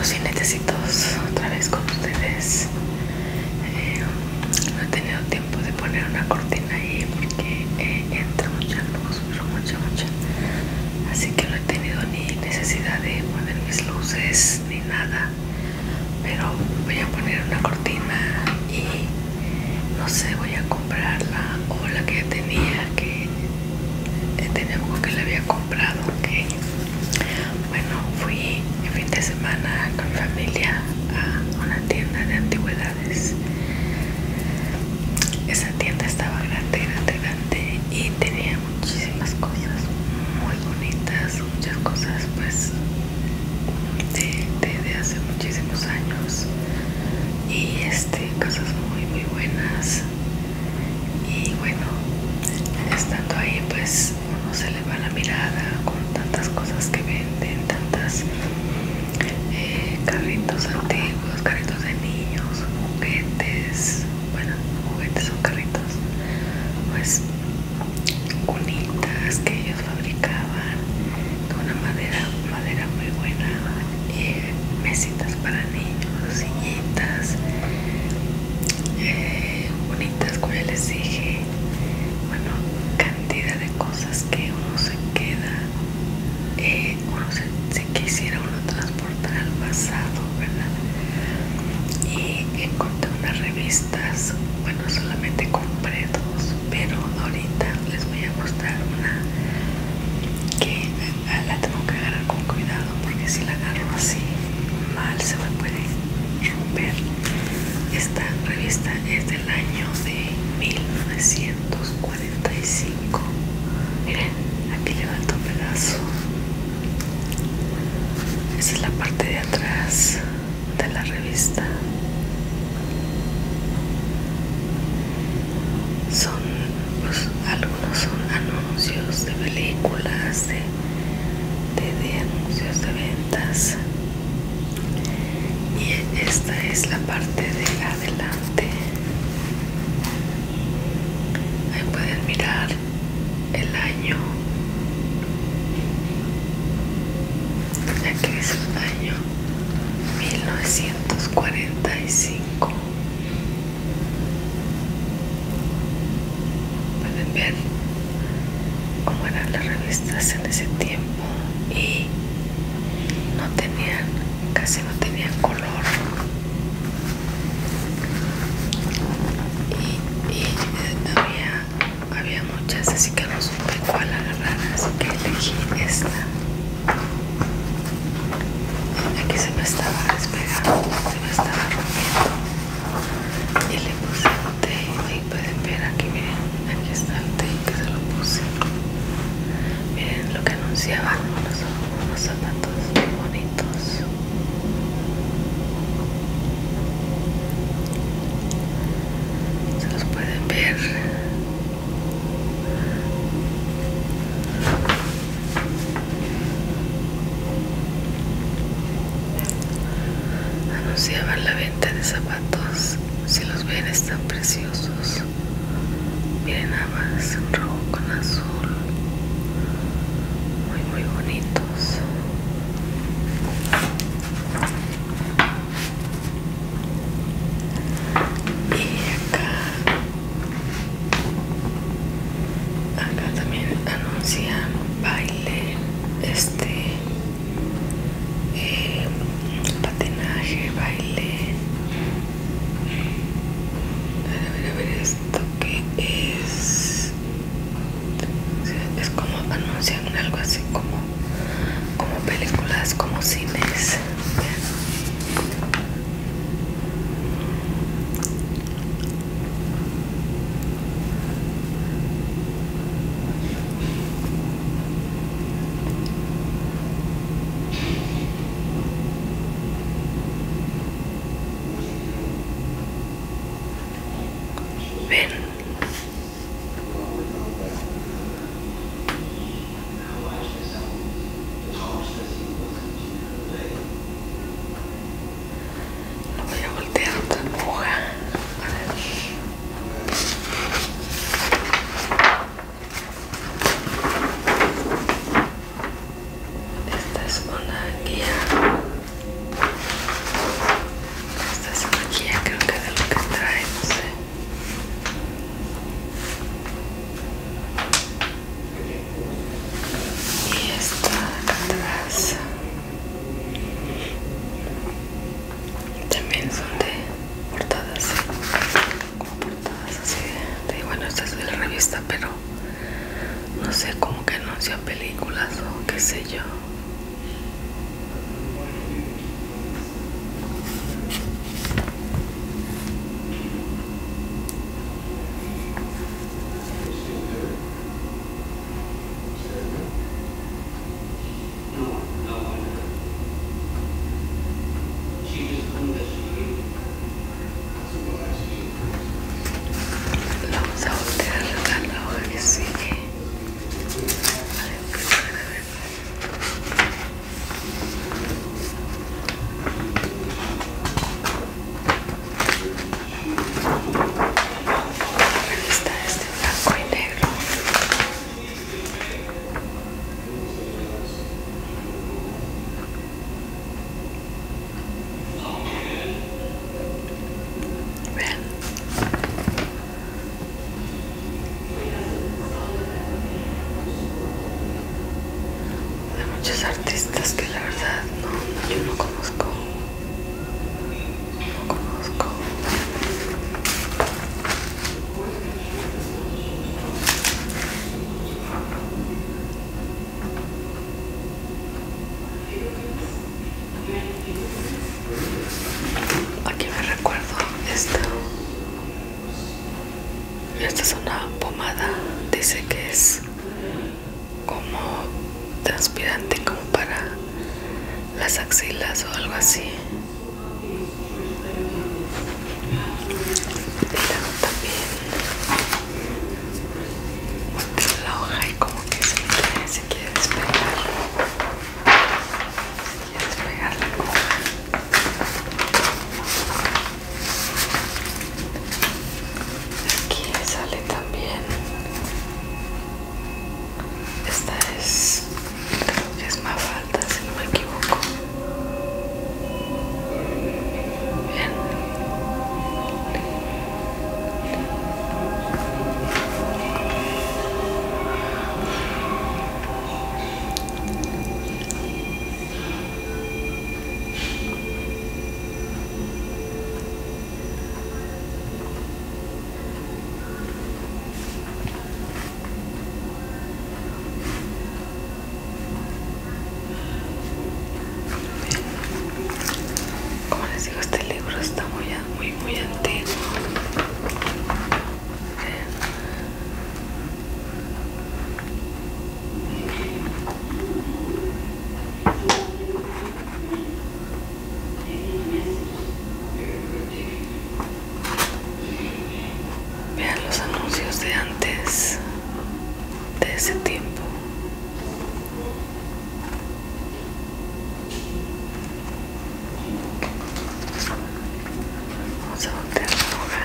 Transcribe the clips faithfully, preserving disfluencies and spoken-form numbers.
los finetecitos otra vez con ustedes. Eh, no he tenido tiempo de poner una cortina ahí porque eh, entra mucha luz, pero mucha, mucha. Así que no he tenido ni necesidad de poner mis luces ni nada. Pero voy a poner una cortina y no sé, voy a comprarla o la que ya tenía, que eh, tenía algo que le había comprado. Okay. Bueno, fui el fin de semana con mi familia a una tienda de antigüedades. Esa tienda estaba grande, grande, grande y tenía muchísimas cosas muy bonitas, muchas cosas pues de, de, de hace muchísimos años y este, cosas muy muy buenas. Y bueno, estando ahí pues uno se le va la mirada con tantas cosas que venden, tantas eh, carritos antiguos, carritos de niños, juguetes, bueno, juguetes o carritos, pues cunitas que ellos fabricaban de una madera, madera muy buena, eh, mesitas para niños, sillitas, eh, bonitas como ya les dije. Bueno, cantidad de cosas que uno se queda, eh, uno se, se quisiera uno transportar al pasado, ¿verdad? Y encontré unas revistas, bueno, solamente compré dos, pero ahorita les voy a mostrar una que la tengo que agarrar con cuidado porque si la agarro así mal se me puede romper. Esta revista es del año de mil novecientos cuarenta y cinco. Miren, aquí le falta un pedazo. Esa es la parte de atrás de la revista. Son, pues, algunos son anuncios de películas, de, de, de anuncios de ventas. Y esta es la parte de adelante. Ahí pueden mirar el año. Aquí dice el año mil novecientos cuarenta y cinco. Pueden ver cómo eran las revistas en ese tiempo y no tenían, casi no tenían color. Y, y eh, había, había muchas, así que no supe cuál agarrar, así que elegí esta. Aquí se me estaba despegando, se me estaba rompiendo y le puse un tape. Y pueden ver aquí, miren, aquí está el tape que se lo puse. Miren lo que anunciaban, unos, unos zapatos muy bonitos. Se los pueden ver. Anunciaban la venta de zapatos. Si los ven, están preciosos. Miren nada más, rojo con azul, muy muy bonitos. Y acá acá también anuncian baile, este eh, patinaje, baile. A ver, a ver, a ver, esto que es, es como anuncian algo así como, como películas, como cines. Ven. Lo voy a voltear otra hoja. A ver. Esta es una guía es una pomada, dice que es como transpirante, como para las axilas o algo así. Y luego también muestro la hoja y como que se quiere, se quiere despegar, se quiere despegar la hoja. Aquí sale también. Esta es, creo que es Mafalda, si no me equivoco. Bien. Como les digo, este libro está muy, muy, muy antiguo. Vean los anuncios de antes, de ese tiempo. Vamos a voltear la hoja.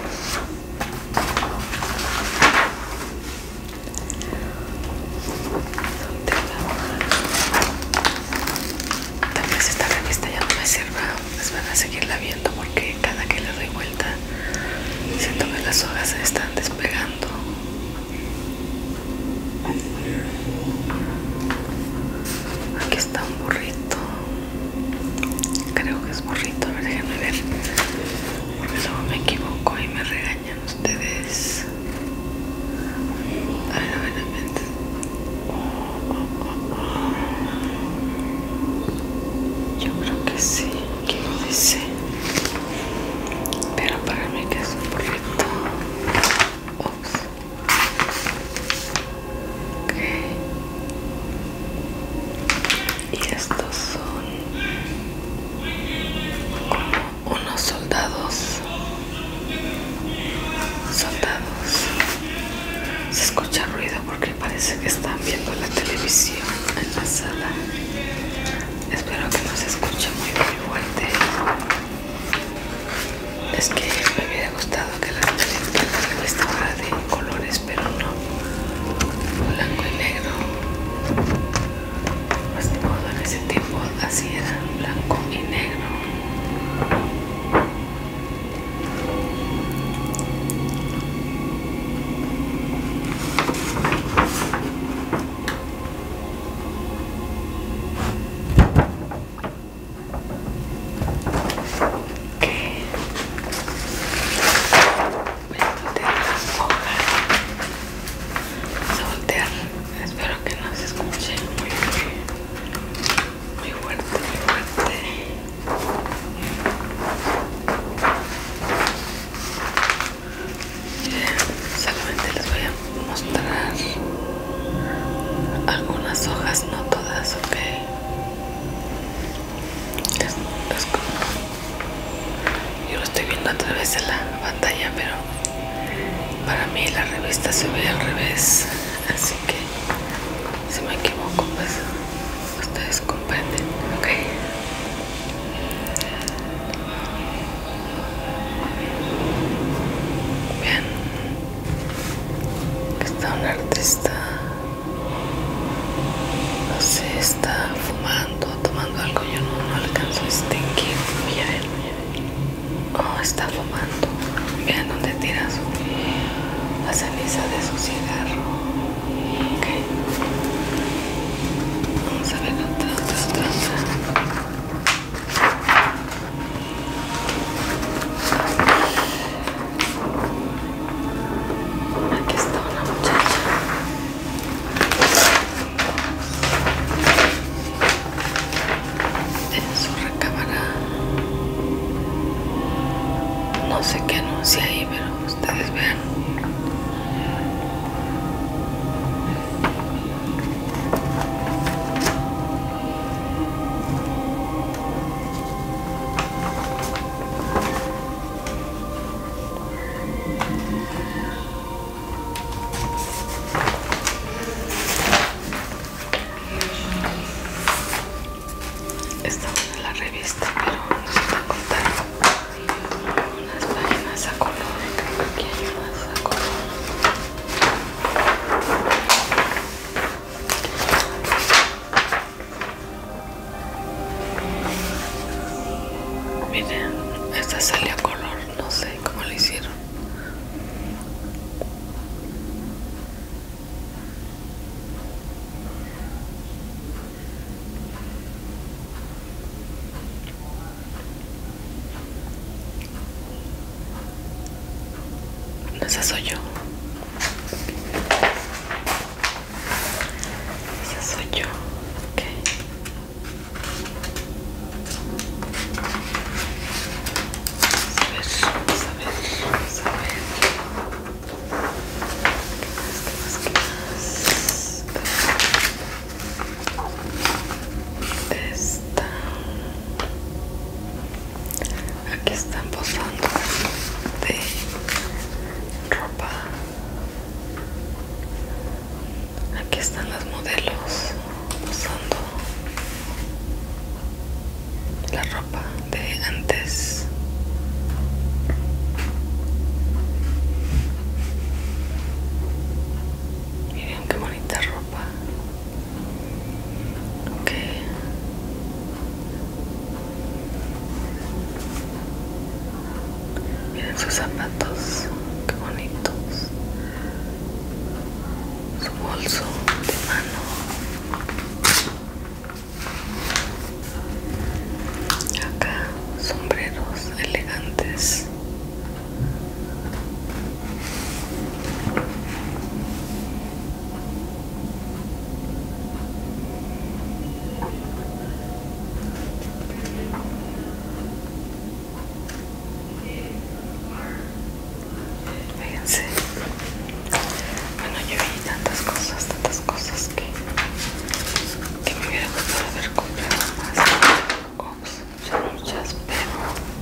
Voltear la hoja. Tal vez esta revista ya no me sirva, pues van a seguirla viendo porque cada que le doy vuelta siento que las hojas se están despegando. Aquí está un burrito. Creo que es burrito. A ver, déjenme ver. Porque luego me equivoco y me regañan ustedes. A ver, a ver, a ver. Yo creo que sí. Aquí lo dice. Pero para mí que es un burrito. Ups. Ok. Y estos son como unos soldados. Soldados. Se escucha ruido porque parece que están viendo la televisión en la sala. Espero que no se escuche muy, muy fuerte. Es que me hubiera gustado que la, que la revista fuera de colores, pero no. Blanco y negro. Pues de modo, en ese tiempo así era, blanco y negro. Voy a voltear la hoja. Vamos a voltear. Espero que no se escuche muy, muy, muy fuerte, muy fuerte. Bien, solamente les voy a mostrar algunas hojas, no todas, ok. Es, es como, yo lo estoy viendo a través de la pantalla, pero para mí la revista se ve al revés, así que si me equivoco, pues ustedes comprenden, ok. Bien, aquí está un artista, no sé, está fumando, tomando algo, yo no, no alcanzo a distinguir. Voy a ver, voy a ver. Oh, está fumando. Vean dónde tira su, la ceniza de su cigarro. Ok. Vamos a ver otra, otra, otra, otra. Aquí está una muchacha en su recámara. No sé qué anuncia ahí, pero ustedes vean. revista, pero necesito contar unas páginas a color. Aquí hay unas a color. Miren, esta salió a color, no sé cómo lo hicieron. Esa soy yo. Esa soy yo. Ok. Vamos a ver, vamos a ver, vamos a ver. ¿Qué más, qué más, qué más? Esta. Aquí están posando de ropa. Aquí están las modelos usando la ropa de antes. Miren qué bonita ropa. Ok. Miren sus zapatos, qué bonitos. Su bolso de mano. Acá sombreros elegantes. Fíjense. Bueno, yo vi tantas cosas, tantas cosas que, que me hubiera gustado haber comprado más. Ups, son muchas, pero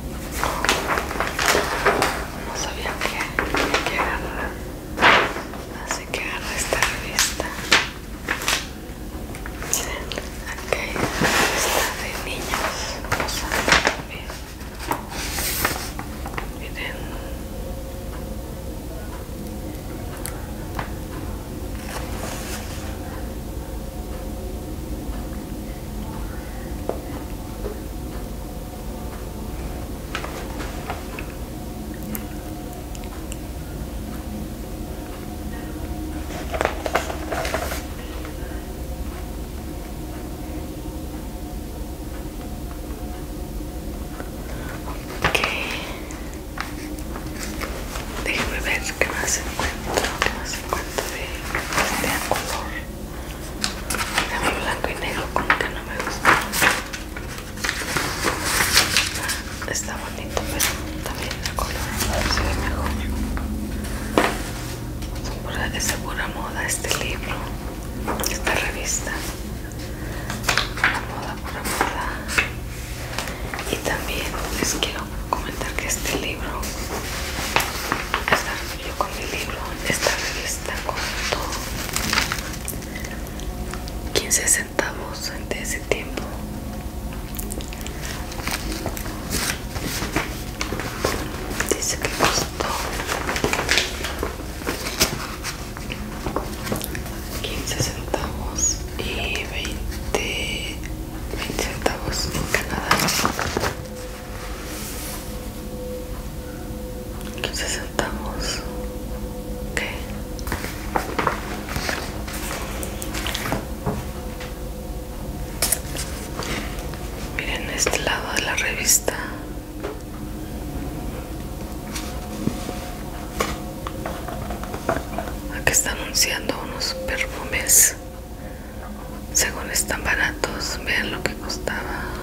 no sabía qué, qué agarrar. Así que agarré esta revista. Miren, aquí hay una revista de niños usando también. Miren. Ok. Déjenme ver qué más encuentro, qué más encuentro de este a color. A mí blanco y negro como que no me gusta. Ah, está bonito, pero también a color se ve mejor. Son pura, es de pura moda este libro, esta revista. Pura moda, pura moda. Y también les quiero comentar que este libro, esta, yo con mi libro, esta revista costó quince centavos de ese tiempo. Dice que costó quince centavos y veinte, veinte centavos en Canadá. quince centavos. Ok. Miren este lado de la revista. Aquí está anunciando unos perfumes. Según están baratos, vean lo que costaba.